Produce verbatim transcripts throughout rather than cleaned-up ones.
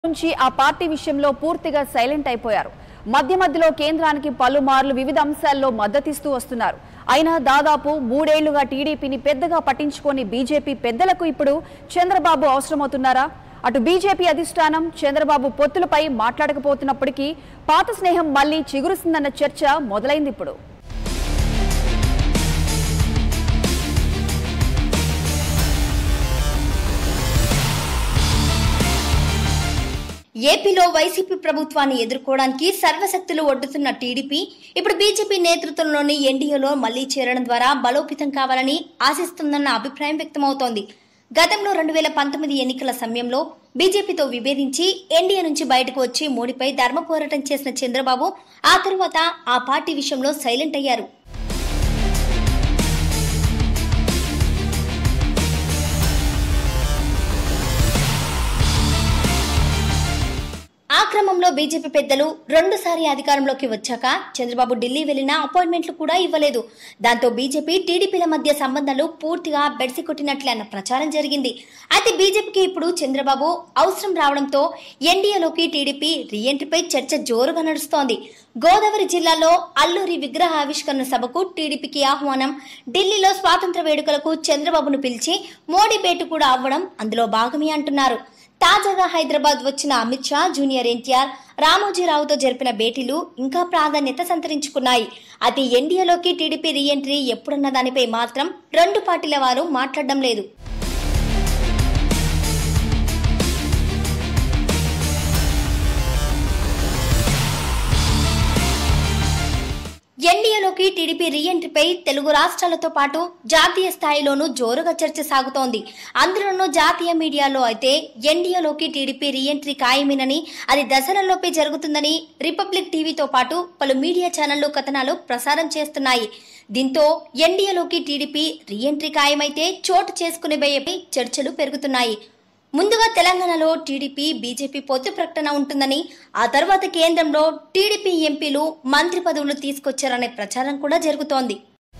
నుంచి ఆ పార్టీ విషయంలో పూర్తిగా సైలెంట్ అయిపోయారు. మధ్య మధ్యలో కేంద్రానికి పలుమార్లు వివిధ అంశాల్లో మద్దతిస్తూ వస్తున్నారు. అయినా దాదాపు మూడేళ్లుగా టీడీపీని పెద్దగా పట్టించుకొని బీజేపీ పెద్దలకు ఇప్పుడు చంద్రబాబు అవసరమవుతున్నారా? అటు బీజేపీ అధిష్టానం చంద్రబాబు పొత్తులపై మాట్లాడకపోతున్నప్పటికీ పాత స్నేహం మళ్లీ చిగురుస్తుందన్న చర్చ మొదలైంది ఇప్పుడు. ఏపీలో వైసీపీ ప్రభుత్వాన్ని ఎదుర్కోవడానికి సర్వశక్తులు ఒడ్డుతున్న టీడీపీ ఇప్పుడు బీజేపీ నేతృత్వంలోని ఎన్డీఏలో మళ్లీ చేరడం ద్వారా బలోపేతం కావాలని ఆశిస్తుందన్న అభిప్రాయం వ్యక్తమవుతోంది. గతంలో రెండు వేల పంతొమ్మిది ఎన్నికల సమయంలో బీజేపీతో విభేదించి ఎన్డీఏ నుంచి బయటకు వచ్చి మోడీపై ధర్మ పోరాటం చేసిన చంద్రబాబు ఆ తరువాత ఆ పార్టీ విషయంలో సైలెంట్ అయ్యారు. ఆ క్రమంలో బీజేపీ పెద్దలు రెండుసారి అధికారంలోకి వచ్చాక చంద్రబాబు ఢిల్లీ వెళ్లినా అపాయింట్మెంట్లు కూడా ఇవ్వలేదు. దాంతో బీజేపీ టీడీపీల మధ్య సంబంధాలు పూర్తిగా బెడిసి కొట్టినట్లే అన్న ప్రచారం జరిగింది. అయితే బీజేపీకి ఇప్పుడు చంద్రబాబు అవసరం రావడంతో ఎన్డీఏలోకి టీడీపీ రీఎంట్రీపై చర్చ జోరుగా నడుస్తోంది. గోదావరి జిల్లాలో అల్లూరి విగ్రహ ఆవిష్కరణ సభకు టీడీపీకి ఆహ్వానం, ఢిల్లీలో స్వాతంత్ర వేడుకలకు చంద్రబాబును పిలిచి మోడీ భేటీ కూడా అవ్వడం అందులో భాగమే అంటున్నారు. తాజాగా హైదరాబాద్ వచ్చిన అమిత్ షా, జూనియర్ ఎన్టీఆర్, రామోజీరావుతో జరిపిన భేటీలు ఇంకా ప్రాధాన్యత సంతరించుకున్నాయి. అయితే ఎన్డీఏలోకి టీడీపీ రీఎంట్రీ ఎప్పుడన్న దానిపై మాత్రం రెండు పార్టీల వారు మాట్లాడడం లేదు. ఎన్డీఏలోకి టీడీపీ రీఎంట్రీపై తెలుగు రాష్ట్రాలతో పాటు జాతీయ స్థాయిలోనూ జోరుగా చర్చ సాగుతోంది. అందులోనూ జాతీయ మీడియాలో అయితే ఎన్డీఏలోకి టీడీపీ రీఎంట్రీ ఖాయమేనని, అది దశలలోపే జరుగుతుందని రిపబ్లిక్ టీవీతో పాటు పలు మీడియా ఛానళ్లు కథనాలు ప్రసారం చేస్తున్నాయి. దీంతో ఎన్డీఏలోకి టీడీపీ రీఎంట్రీ ఖాయమైతే చోటు చేసుకునే భయపై చర్చలు పెరుగుతున్నాయి. ముందుగా తెలంగాణలో టీడీపీ బీజేపీ పొత్తు ప్రకటన ఉంటుందని, ఆ తర్వాత కేంద్రంలో టీడీపీ ఎంపీలు మంత్రి పదవులు తీసుకొచ్చారనే ప్రచారం కూడా జరుగుతోంది.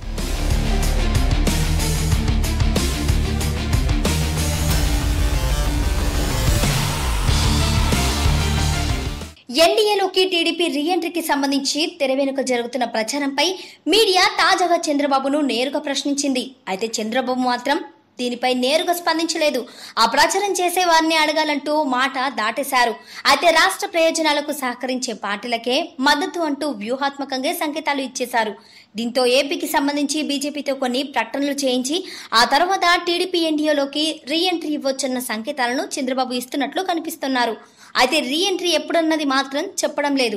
ఎన్డీఏలోకి టీడీపీ రీఎంట్రీకి సంబంధించి తెర వెనుక జరుగుతున్న ప్రచారంపై మీడియా తాజాగా చంద్రబాబును నేరుగా ప్రశ్నించింది. అయితే చంద్రబాబు మాత్రం దీనిపై నేరుగా స్పందించలేదు. ఆ ప్రచారం చేసే వారిని అడగాలంటూ మాట దాటేశారు. అయితే రాష్ట్ర ప్రయోజనాలకు సహకరించే పార్టీలకే మద్దతు అంటూ వ్యూహాత్మకంగా సంకేతాలు ఇచ్చేశారు. దీంతో ఏపీకి సంబంధించి బీజేపీతో కొన్ని ప్రకటనలు చేయించి ఆ తర్వాత టీడీపీ ఎన్డీఏలోకి రీఎంట్రీ ఇవ్వొచ్చన్న సంకేతాలను చంద్రబాబు ఇస్తున్నట్లు కనిపిస్తున్నారు. అయితే రీఎంట్రీ ఎప్పుడన్నది మాత్రం చెప్పడం లేదు.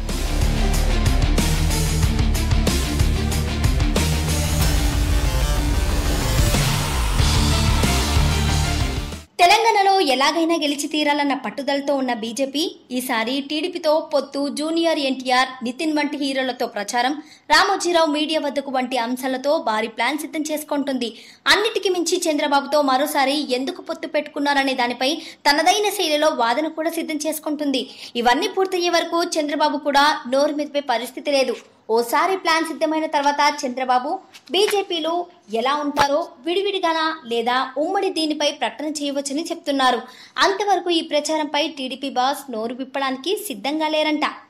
తెలంగాణలో ఎలాగైనా గెలిచి తీరాలన్న పట్టుదలతో ఉన్న బీజేపీ ఈసారి టీడీపీతో పొత్తు, జూనియర్ ఎన్టీఆర్, నితిన్ వంటి హీరోలతో ప్రచారం, రామోజీరావు మీడియా వద్దకు వంటి అంశాలతో భారీ ప్లాన్ సిద్ధం చేసుకుంటుంది. అన్నిటికీ మించి చంద్రబాబుతో మరోసారి ఎందుకు పొత్తు పెట్టుకున్నారనే దానిపై తనదైన శైలిలో వాదన కూడా సిద్ధం చేసుకుంటుంది. ఇవన్నీ పూర్తయ్యే వరకు చంద్రబాబు కూడా నోరు మెదిపే పరిస్థితి లేదు. ఓసారి ప్లాన్ సిద్ధమైన తర్వాత చంద్రబాబు బీజేపీలో ఎలా ఉంటారో విడివిడిగానా లేదా ఉమ్మడి దీనిపై ప్రకటన చేయవచ్చని చెప్తున్నారు. అంతవరకు ఈ ప్రచారంపై టీడీపీ బాస్ నోరు విప్పడానికి సిద్ధంగా లేరంట.